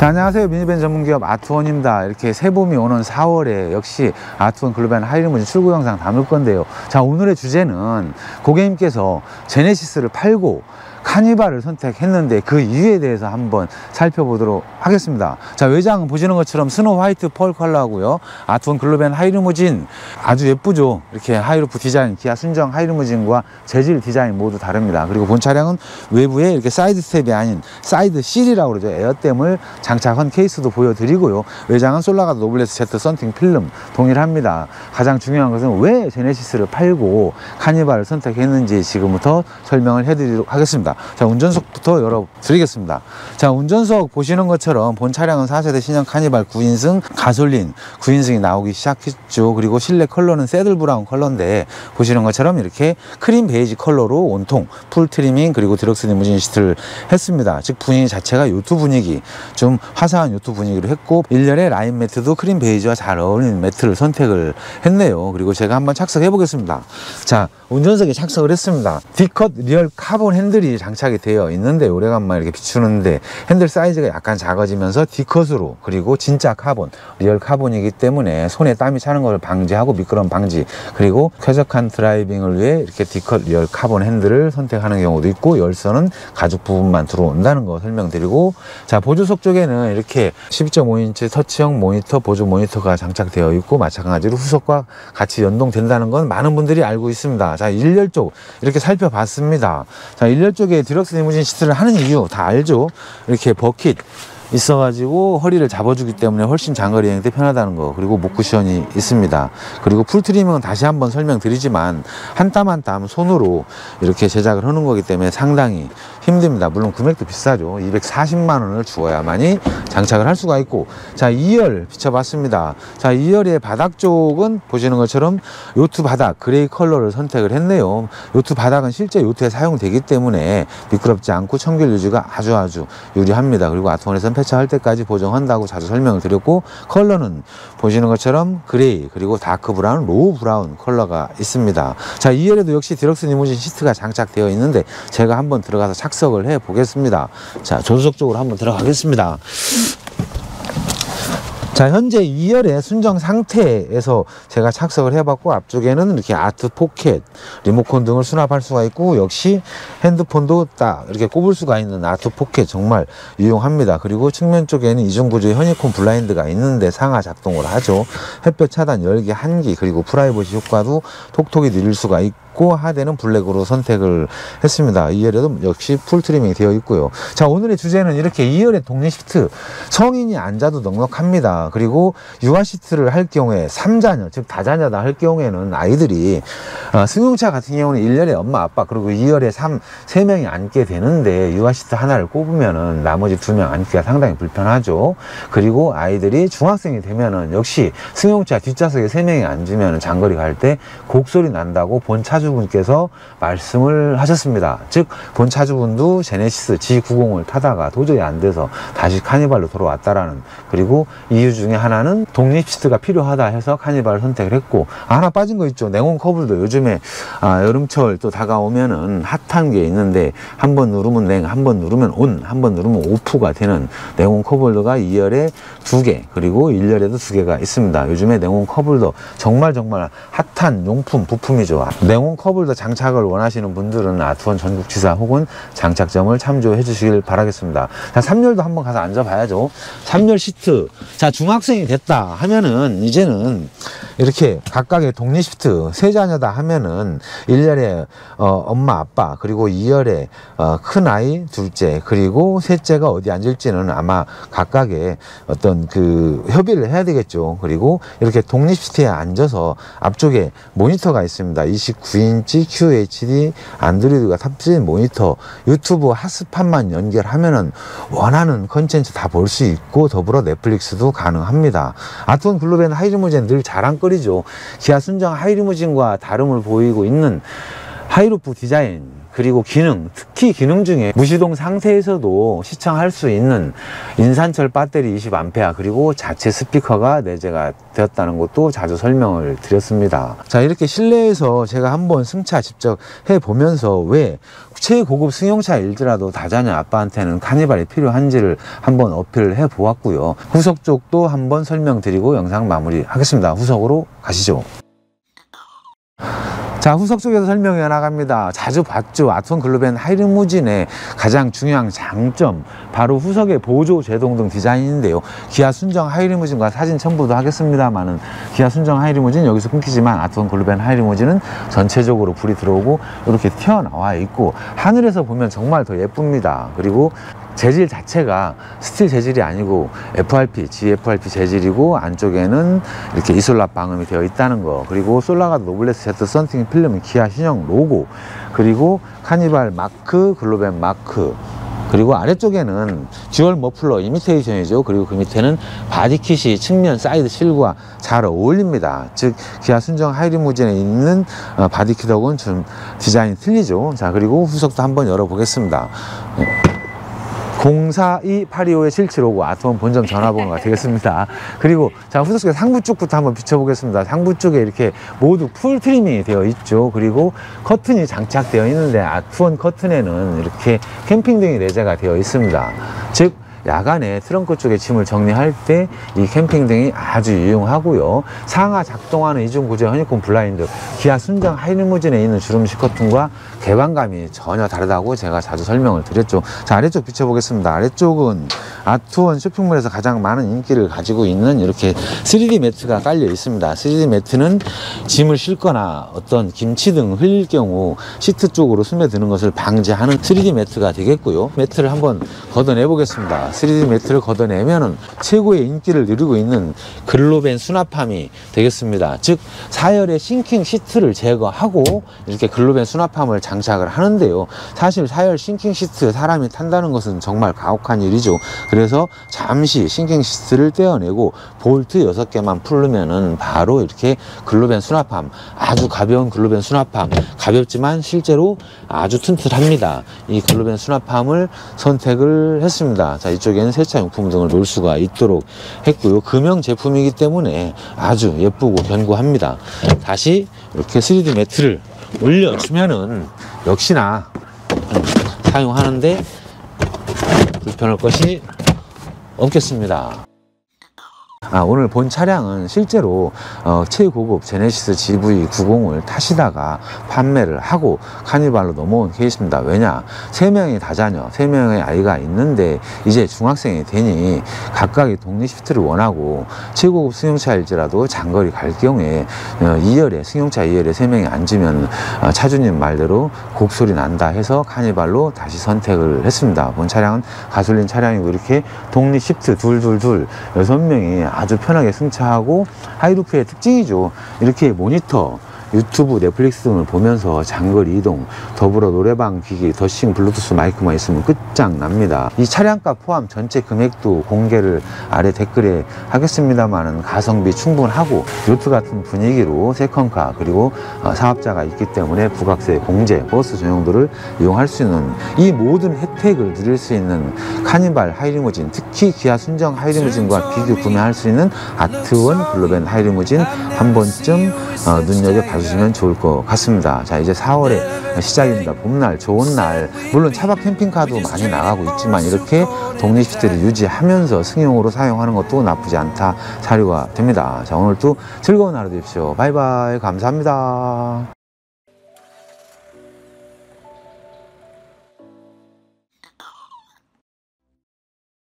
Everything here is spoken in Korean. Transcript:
자, 안녕하세요. 미니밴 전문기업 아트원입니다. 이렇게 새봄이 오는 4월에 역시 아트원 글로벤 하이리무진 출고 영상 담을 건데요. 자, 오늘의 주제는 고객님께서 제네시스를 팔고 카니발을 선택했는데 그 이유에 대해서 한번 살펴보도록 하겠습니다. 자, 외장은 보시는 것처럼 스노우 화이트 펄 컬러하고요. 아트원 글로벤 하이리무진 아주 예쁘죠. 이렇게 하이루프 디자인, 기아 순정 하이리무진과 재질 디자인 모두 다릅니다. 그리고 본 차량은 외부에 이렇게 사이드 스텝이 아닌 사이드 실이라고 그러죠. 에어댐을 장착한 케이스도 보여드리고요. 외장은 솔라가드 노블레스 Z 썬팅 필름 동일합니다. 가장 중요한 것은 왜 제네시스를 팔고 카니발을 선택했는지 지금부터 설명을 해드리도록 하겠습니다. 자, 운전석부터 열어드리겠습니다. 자, 운전석 보시는 것처럼 본 차량은 4세대 신형 카니발 9인승 가솔린 9인승이 나오기 시작했죠. 그리고 실내 컬러는 새들 브라운 컬러인데 보시는 것처럼 이렇게 크림 베이지 컬러로 온통 풀 트리밍 그리고 디럭스 리무진 시트를 했습니다. 즉 분위기 자체가 요트 분위기, 좀 화사한 요트 분위기로 했고 일렬의 라인 매트도 크림 베이지와 잘 어울리는 매트를 선택을 했네요. 그리고 제가 한번 착석해 보겠습니다. 자, 운전석에 착석을 했습니다. D컷 리얼 카본 핸들이 장착이 되어 있는데 오래간만에 이렇게 비추는데 핸들 사이즈가 약간 작아지면서 D컷으로, 그리고 진짜 카본, 리얼 카본이기 때문에 손에 땀이 차는 것을 방지하고 미끄럼 방지, 그리고 쾌적한 드라이빙을 위해 이렇게 D컷 리얼 카본 핸들을 선택하는 경우도 있고 열선은 가죽 부분만 들어온다는 거 설명드리고, 자, 보조석 쪽에는 이렇게 12.5인치 터치형 모니터, 보조 모니터가 장착되어 있고 마찬가지로 후석과 같이 연동된다는 건 많은 분들이 알고 있습니다. 자, 일렬 쪽 이렇게 살펴봤습니다. 자, 일렬 쪽에 디럭스 리무진 시트를 하는 이유 다 알죠. 이렇게 버킷 있어가지고 허리를 잡아주기 때문에 훨씬 장거리 여행 때 편하다는 거, 그리고 목 쿠션이 있습니다. 그리고 풀 트리밍은 다시 한번 설명드리지만 한 땀 한 땀 손으로 이렇게 제작을 하는 거기 때문에 상당히 힘듭니다. 물론 금액도 비싸죠. 240만 원을 주어야만이 장착을 할 수가 있고, 자, 2열 비춰봤습니다. 자, 2열의 바닥 쪽은 보시는 것처럼 요트 바닥 그레이 컬러를 선택을 했네요. 요트 바닥은 실제 요트에 사용되기 때문에 미끄럽지 않고 청결 유지가 아주 유리합니다. 그리고 아트원에서는 폐차할 때까지 보정한다고 자주 설명을 드렸고, 컬러는 보시는 것처럼 그레이 그리고 다크 브라운, 로우 브라운 컬러가 있습니다. 자, 2열에도 역시 디럭스 리무진 시트가 장착되어 있는데 제가 한번 들어가서 착석을 해 보겠습니다. 자, 조수석 쪽으로 한번 들어가겠습니다. 자, 현재 2열의 순정 상태에서 제가 착석을 해봤고, 앞쪽에는 이렇게 아트 포켓, 리모컨 등을 수납할 수가 있고, 역시 핸드폰도 딱 이렇게 꼽을 수가 있는 아트 포켓 정말 유용합니다. 그리고 측면 쪽에는 이중 구조의 허니콤 블라인드가 있는데 상하 작동을 하죠. 햇볕 차단, 열기, 한기, 그리고 프라이버시 효과도 톡톡이 누릴 수가 있고, 하대는 블랙으로 선택을 했습니다. 2열에도 역시 풀 트리밍이 되어 있고요. 자, 오늘의 주제는 이렇게 2열의 독립 시트, 성인이 앉아도 넉넉합니다. 그리고 유아 시트를 할 경우에 3자녀, 즉 다자녀다 할 경우에는 아이들이 승용차 같은 경우는 1열에 엄마 아빠 그리고 2열에 3명이 앉게 되는데 유아 시트 하나를 꼽으면은 나머지 2명 앉기가 상당히 불편하죠. 그리고 아이들이 중학생이 되면은 역시 승용차 뒷좌석에 3명이 앉으면 장거리 갈 때 곡소리 난다고 본 차주분께서 말씀을 하셨습니다. 즉 본 차주분도 제네시스 G90을 타다가 도저히 안 돼서 다시 카니발로 돌아왔다라는, 그리고 이유 중에 하나는 독립 시트가 필요하다 해서 카니발을 선택을 했고, 하나 빠진 거 있죠. 냉온 커블도 요즘에 여름철 또 다가오면은 핫한 게 있는데 한 번 누르면 냉, 한 번 누르면 온, 한 번 누르면 오프가 되는 냉온 커블더가 2열에 2개 그리고 1열에도 2개가 있습니다. 요즘에 냉온 커블더 정말 핫한 용품 부품이죠. 냉온 커블더 장착을 원하시는 분들은 아트원 전국지사 혹은 장착점을 참조해 주시길 바라겠습니다. 자, 3열도 한번 가서 앉아봐야죠. 3열 시트, 자, 중학생이 됐다 하면은 이제는 이렇게 각각의 독립 시트, 3자녀다 하면은 1열에 엄마 아빠 그리고 2열에 큰 아이 둘째 그리고 셋째가 어디 앉을지는 아마 각각의 어떤 그 협의를 해야 되겠죠. 그리고 이렇게 독립 시트에 앉아서 앞쪽에 모니터가 있습니다. 29인치 QHD 안드로이드가 탑재된 모니터, 유튜브 핫스팟만 연결하면은 원하는 컨텐츠 다 볼 수 있고 더불어 넷플릭스도 가능합니다. 아트원 글로벤 하이리무진 늘 자랑거리죠. 기아 순정 하이리무진과 다름을 보이고 있는 하이루프 디자인, 그리고 기능, 특히 기능 중에 무시동 상태에서도 시청할 수 있는 인산철 배터리 20A 그리고 자체 스피커가 내재가 되었다는 것도 자주 설명을 드렸습니다. 자, 이렇게 실내에서 제가 한번 승차 직접 해보면서 왜 최고급 승용차일지라도 다자녀 아빠한테는 카니발이 필요한지를 한번 어필을 해보았고요. 후석 쪽도 한번 설명드리고 영상 마무리하겠습니다. 후석으로 가시죠. 자, 후석 쪽에서 설명해 나갑니다. 자주 봤죠. 아트원 글로벤 하이리무진의 가장 중요한 장점, 바로 후석의 보조 제동 등 디자인인데요. 기아 순정 하이리무진과 사진 첨부도 하겠습니다만은 기아 순정 하이리무진 여기서 끊기지만 아트원 글로벤 하이리무진은 전체적으로 불이 들어오고 이렇게 튀어나와 있고 하늘에서 보면 정말 더 예쁩니다. 그리고 재질 자체가 스틸 재질이 아니고 FRP, GFRP 재질이고 안쪽에는 이렇게 이솔랍 방음이 되어 있다는 거, 그리고 솔라가드 노블레스 제트 썬팅 필름 기아 신형 로고, 그리고 카니발 마크, 글로벤 마크, 그리고 아래쪽에는 듀얼 머플러 이미테이션이죠. 그리고 그 밑에는 바디킷이 측면 사이드 실과 잘 어울립니다. 즉 기아 순정 하이리무진에 있는 바디킷하고는 좀 디자인이 틀리죠. 자, 그리고 후석도 한번 열어보겠습니다. 042825-7759 아트원 본점 전화번호가 되겠습니다. 그리고 자, 후석 상부 쪽부터 한번 비춰보겠습니다. 상부 쪽에 이렇게 모두 풀 트리밍이 되어 있죠. 그리고 커튼이 장착되어 있는데 아트원 커튼에는 이렇게 캠핑등이 내재가 되어 있습니다. 즉 야간에 트렁크 쪽에 짐을 정리할 때 이 캠핑등이 아주 유용하고요. 상하 작동하는 이중 구조 허니콤 블라인드, 기아 순정 하이리무진에 있는 주름식 커튼과 개방감이 전혀 다르다고 제가 자주 설명을 드렸죠. 자, 아래쪽 비춰보겠습니다. 아래쪽은 아트원 쇼핑몰에서 가장 많은 인기를 가지고 있는 이렇게 3D 매트가 깔려 있습니다. 3D 매트는 짐을 싣거나 어떤 김치 등 흘릴 경우 시트 쪽으로 스며드는 것을 방지하는 3D 매트가 되겠고요. 매트를 한번 걷어내 보겠습니다. 3D 매트를 걷어내면은 최고의 인기를 누리고 있는 글로벤 수납함이 되겠습니다. 즉 사열의 싱킹 시트를 제거하고 이렇게 글로벤 수납함을 장착을 하는데요. 사실 사열 싱킹 시트 사람이 탄다는 것은 정말 가혹한 일이죠. 그래서 잠시 싱킹 시트를 떼어내고 볼트 6개만 풀르면은 바로 이렇게 글로벤 수납함, 아주 가벼운 글로벤 수납함, 가볍지만 실제로 아주 튼튼합니다. 이 글로벤 수납함을 선택을 했습니다. 자, 이쪽에는 세차용품 등을 놓을 수가 있도록 했고요. 금형 제품이기 때문에 아주 예쁘고 견고합니다. 다시 이렇게 3D 매트를 올려주면은 역시나 사용하는데 불편할 것이 없겠습니다. 오늘 본 차량은 실제로 최고급 제네시스 GV90을 타시다가 판매를 하고 카니발로 넘어온 케이스입니다. 왜냐? 3명의 다자녀, 3명의 아이가 있는데 이제 중학생이 되니 각각의 독립 시프트를 원하고 최고급 승용차일지라도 장거리 갈 경우에 2열에 승용차 2열에 3명이 앉으면 차주님 말대로 곡소리 난다 해서 카니발로 다시 선택을 했습니다. 본 차량은 가솔린 차량이고 이렇게 독립 시프트 둘 6명이 아주 편하게 승차하고 하이루프의 특징이죠. 이렇게 모니터, 유튜브, 넷플릭스 등을 보면서 장거리 이동, 더불어 노래방 기기, 더싱, 블루투스 마이크만 있으면 끝장납니다. 이 차량값 포함 전체 금액도 공개를 아래 댓글에 하겠습니다만은 가성비 충분하고 요트 같은 분위기로 세컨카 그리고 사업자가 있기 때문에 부가세 공제, 버스 전용도를 이용할 수 있는 이 모든 혜택을 누릴 수 있는 카니발 하이리무진, 특히 기아 순정 하이리무진과 비교 구매할 수 있는 아트원 글로벤 하이리무진 한 번쯤 눈여겨봐 주시면 좋을 것 같습니다. 자, 이제 4월의 시작입니다. 봄날, 좋은 날, 물론 차박 캠핑카도 많이 나가고 있지만 이렇게 독립 시트를 유지하면서 승용으로 사용하는 것도 나쁘지 않다 사료가 됩니다. 자, 오늘도 즐거운 하루 되십시오. 바이바이. 감사합니다.